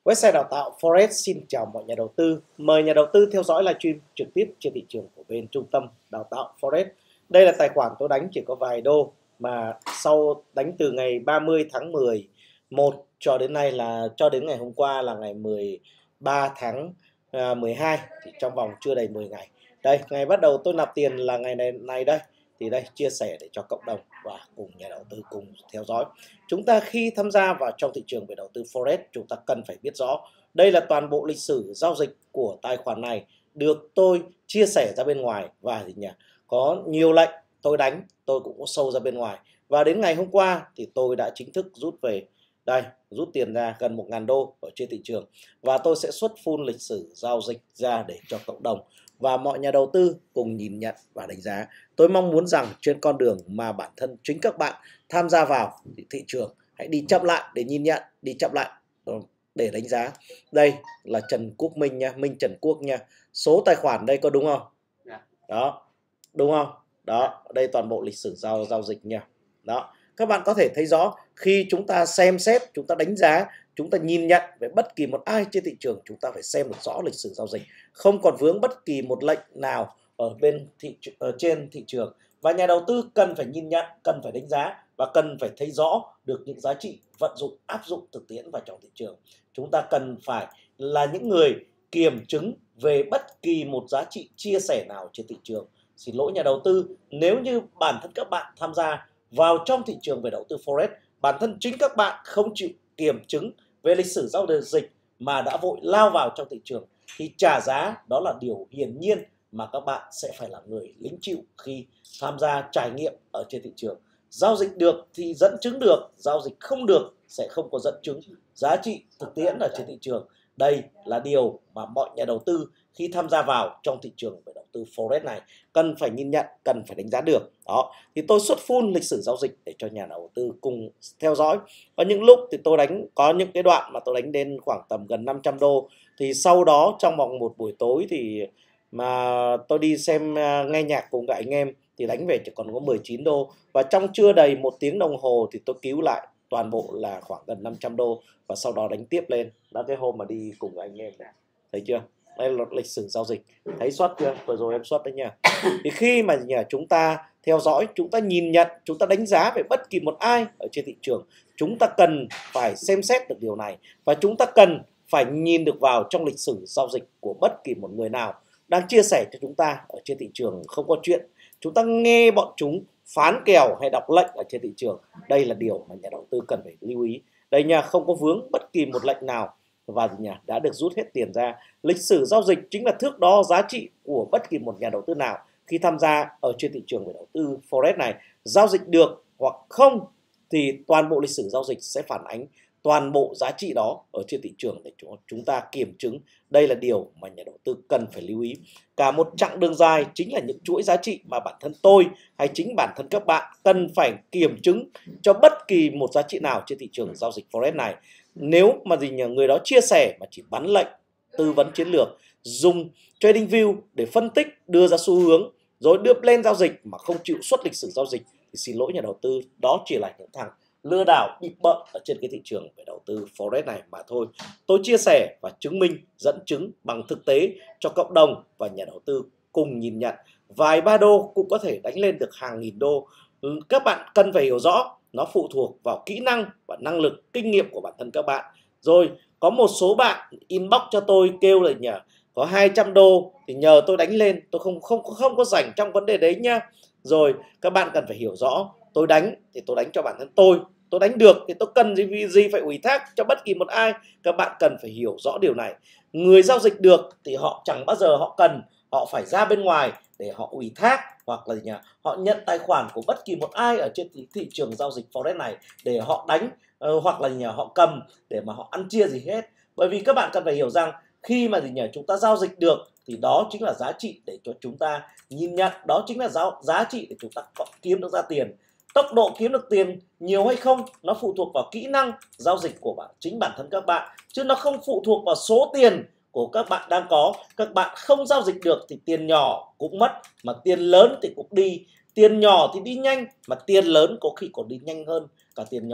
Website đào tạo Forex xin chào mọi nhà đầu tư. Mời nhà đầu tư theo dõi livestream trực tiếp trên thị trường của bên trung tâm đào tạo Forex. Đây là tài khoản tôi đánh chỉ có vài đô, mà sau đánh từ ngày 30 tháng 11 cho đến ngày hôm qua là ngày 13 tháng 12, thì trong vòng chưa đầy 10 ngày. Đây, ngày bắt đầu tôi nạp tiền là ngày này đây. Thì đây, chia sẻ để cho cộng đồng và cùng nhà đầu tư cùng theo dõi. Chúng ta khi tham gia vào trong thị trường về đầu tư Forex, chúng ta cần phải biết rõ đây là toàn bộ lịch sử giao dịch của tài khoản này được tôi chia sẻ ra bên ngoài, và có nhiều lệnh tôi đánh tôi cũng có sâu ra bên ngoài. Và đến ngày hôm qua thì tôi đã chính thức rút về đây, rút tiền ra gần 1.000 đô ở trên thị trường, và tôi sẽ xuất full lịch sử giao dịch ra để cho cộng đồng và mọi nhà đầu tư cùng nhìn nhận và đánh giá. Tôi mong muốn rằng trên con đường mà bản thân chính các bạn tham gia vào thì thị trường hãy đi chậm lại để nhìn nhận, đi chậm lại để đánh giá. Đây là Trần Quốc Minh nha, Minh Trần Quốc nha. Số tài khoản đây có đúng không? Đó, đúng không? Đó, đây toàn bộ lịch sử giao dịch nha. Đó, các bạn có thể thấy rõ khi chúng ta xem xét, chúng ta đánh giá, chúng ta nhìn nhận về bất kỳ một ai trên thị trường, chúng ta phải xem được rõ lịch sử giao dịch, không còn vướng bất kỳ một lệnh nào trên thị trường. Và nhà đầu tư cần phải nhìn nhận, cần phải đánh giá và cần phải thấy rõ được những giá trị vận dụng, áp dụng thực tiễn vào trong thị trường. Chúng ta cần phải là những người kiểm chứng về bất kỳ một giá trị chia sẻ nào trên thị trường. Xin lỗi nhà đầu tư, nếu như bản thân các bạn tham gia vào trong thị trường về đầu tư Forex, bản thân chính các bạn không chịu kiểm chứng về lịch sử giao dịch mà đã vội lao vào trong thị trường, thì trả giá đó là điều hiển nhiên mà các bạn sẽ phải là người lính chịu khi tham gia trải nghiệm ở trên thị trường. Giao dịch được thì dẫn chứng được, giao dịch không được sẽ không có dẫn chứng giá trị thực tiễn ở trên thị trường. Đây là điều mà mọi nhà đầu tư khi tham gia vào trong thị trường về đầu tư Forex này cần phải nhìn nhận, cần phải đánh giá được. Đó, thì tôi xuất full lịch sử giao dịch để cho nhà đầu tư cùng theo dõi. Có những lúc thì tôi đánh, có những cái đoạn mà tôi đánh đến khoảng tầm gần 500 đô. Thì sau đó trong vòng một buổi tối thì mà tôi đi xem nghe nhạc cùng các anh em thì đánh về chỉ còn có 19 đô. Và trong chưa đầy 1 tiếng đồng hồ thì tôi cứu lại toàn bộ là khoảng gần 500 đô. Và sau đó đánh tiếp lên. Đó, cái hôm mà đi cùng anh em này. Thấy chưa? Đây là lịch sử giao dịch. Thấy xuất chưa? Vừa rồi em xuất đấy nha. Thì khi mà chúng ta theo dõi, chúng ta nhìn nhận, chúng ta đánh giá về bất kỳ một ai ở trên thị trường, chúng ta cần phải xem xét được điều này. Và chúng ta cần phải nhìn được vào trong lịch sử giao dịch của bất kỳ một người nào đang chia sẻ cho chúng ta ở trên thị trường. Không có chuyện chúng ta nghe bọn chúng phán kèo hay đọc lệnh ở trên thị trường. Đây là điều mà nhà đầu tư cần phải lưu ý. Đây nha, không có vướng bất kỳ một lệnh nào và đã được rút hết tiền ra. Lịch sử giao dịch chính là thước đo giá trị của bất kỳ một nhà đầu tư nào khi tham gia ở trên thị trường về đầu tư Forex này. Giao dịch được hoặc không thì toàn bộ lịch sử giao dịch sẽ phản ánh toàn bộ giá trị đó ở trên thị trường để chúng ta kiểm chứng. Đây là điều mà nhà đầu tư cần phải lưu ý. Cả một chặng đường dài chính là những chuỗi giá trị mà bản thân tôi hay chính bản thân các bạn cần phải kiểm chứng cho bất kỳ một giá trị nào trên thị trường giao dịch Forex này. Nếu mà người đó chia sẻ mà chỉ bắn lệnh, tư vấn chiến lược, dùng trading view để phân tích, đưa ra xu hướng rồi đưa lên giao dịch mà không chịu xuất lịch sử giao dịch thì xin lỗi nhà đầu tư, đó chỉ là những thằng lừa đảo bịp bợm ở trên cái thị trường về đầu tư Forex này mà thôi. Tôi chia sẻ và chứng minh, dẫn chứng bằng thực tế cho cộng đồng và nhà đầu tư cùng nhìn nhận. Vài ba đô cũng có thể đánh lên được hàng nghìn đô. Các bạn cần phải hiểu rõ, nó phụ thuộc vào kỹ năng và năng lực, kinh nghiệm của bản thân các bạn. Rồi có một số bạn inbox cho tôi kêu là có 200 đô thì nhờ tôi đánh lên, tôi không có rảnh trong vấn đề đấy nhá. Rồi các bạn cần phải hiểu rõ, tôi đánh thì tôi đánh cho bản thân tôi đánh được thì tôi cần gì phải ủy thác cho bất kỳ một ai. Các bạn cần phải hiểu rõ điều này. Người giao dịch được thì họ chẳng bao giờ họ phải ra bên ngoài để họ ủy thác hoặc là họ nhận tài khoản của bất kỳ một ai ở trên thị trường giao dịch Forex này để họ đánh hoặc là họ cầm để mà họ ăn chia gì hết. Bởi vì các bạn cần phải hiểu rằng khi mà chúng ta giao dịch được thì đó chính là giá trị để cho chúng ta nhìn nhận, đó chính là giá trị để chúng ta kiếm được ra tiền. Tốc độ kiếm được tiền nhiều hay không nó phụ thuộc vào kỹ năng giao dịch của chính bản thân các bạn, chứ nó không phụ thuộc vào số tiền của các bạn đang có. Các bạn không giao dịch được thì tiền nhỏ cũng mất, mà tiền lớn thì cũng đi. Tiền nhỏ thì đi nhanh, mà tiền lớn có khi còn đi nhanh hơn cả tiền nhỏ.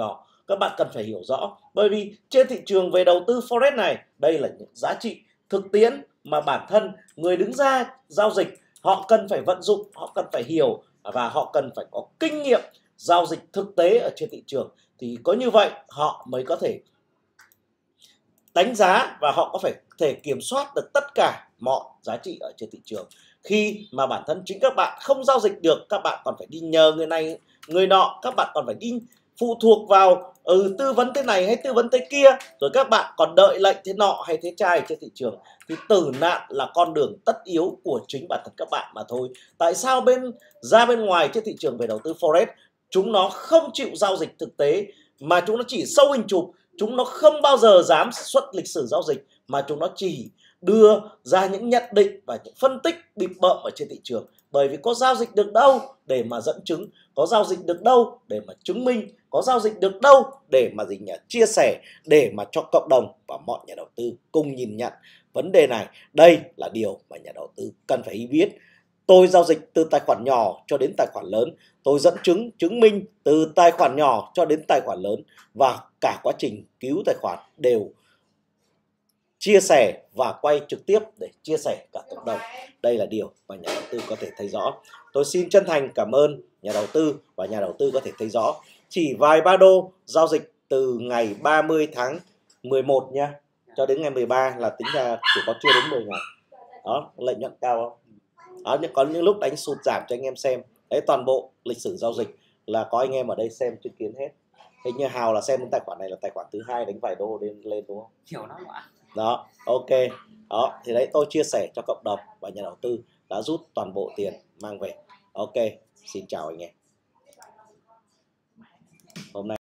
các bạn cần phải hiểu rõ. Bởi vì trên thị trường về đầu tư Forex này, đây là những giá trị thực tiễn mà bản thân người đứng ra giao dịch họ cần phải vận dụng, họ cần phải hiểu và họ cần phải có kinh nghiệm giao dịch thực tế ở trên thị trường. Thì có như vậy họ mới có thể đánh giá và họ có phải thể kiểm soát được tất cả mọi giá trị ở trên thị trường. Khi mà bản thân chính các bạn không giao dịch được, các bạn còn phải đi nhờ người này người nọ, các bạn còn phải đi phụ thuộc vào tư vấn thế này hay tư vấn thế kia, rồi các bạn còn đợi lệnh thế nọ hay thế trai trên thị trường. Thì tử nạn là con đường tất yếu của chính bản thân các bạn mà thôi. Tại sao bên ngoài trên thị trường về đầu tư Forex chúng nó không chịu giao dịch thực tế mà chúng nó chỉ sâu hình chụp, chúng nó không bao giờ dám xuất lịch sử giao dịch mà chúng nó chỉ đưa ra những nhận định và những phân tích bịp bợm ở trên thị trường. Bởi vì có giao dịch được đâu để mà dẫn chứng, có giao dịch được đâu để mà chứng minh, có giao dịch được đâu để mà chia sẻ, để mà cho cộng đồng và mọi nhà đầu tư cùng nhìn nhận vấn đề này. Đây là điều mà nhà đầu tư cần phải biết. Tôi giao dịch từ tài khoản nhỏ cho đến tài khoản lớn, tôi dẫn chứng minh từ tài khoản nhỏ cho đến tài khoản lớn, và cả quá trình cứu tài khoản đều chia sẻ và quay trực tiếp để chia sẻ cả cộng đồng. Đây là điều mà nhà đầu tư có thể thấy rõ. Tôi xin chân thành cảm ơn nhà đầu tư, và nhà đầu tư có thể thấy rõ. Chỉ vài ba đô giao dịch từ ngày 30 tháng 11 nha, cho đến ngày 13 là tính ra chỉ có chưa đến 10 ngày. Đó, lợi nhuận cao không? Đó, có những lúc đánh sụt giảm cho anh em xem. Đấy, toàn bộ lịch sử giao dịch là có anh em ở đây xem chứng kiến hết. Hình như Hào là xem đến tài khoản này là tài khoản thứ 2 đánh vài đô lên đúng không? Hiểu lắm ạ. Đó, ok. Đó, thì đấy tôi chia sẻ cho cộng đồng và nhà đầu tư đã rút toàn bộ tiền mang về. Ok, xin chào anh em. Hôm nay